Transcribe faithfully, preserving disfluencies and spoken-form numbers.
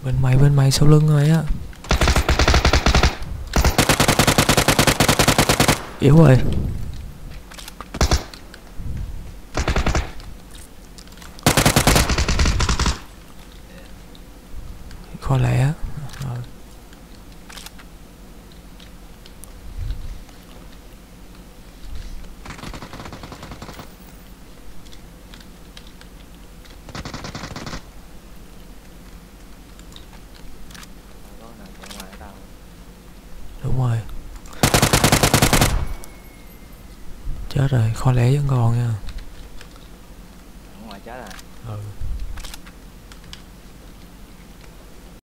Bên mày, bên mày sau lưng rồi á. Yếu rồi. Kho lẻ. Ờ. Đúng rồi. Chết rồi, kho lẻ vẫn còn nha. Ở ngoài chết à? Ừ.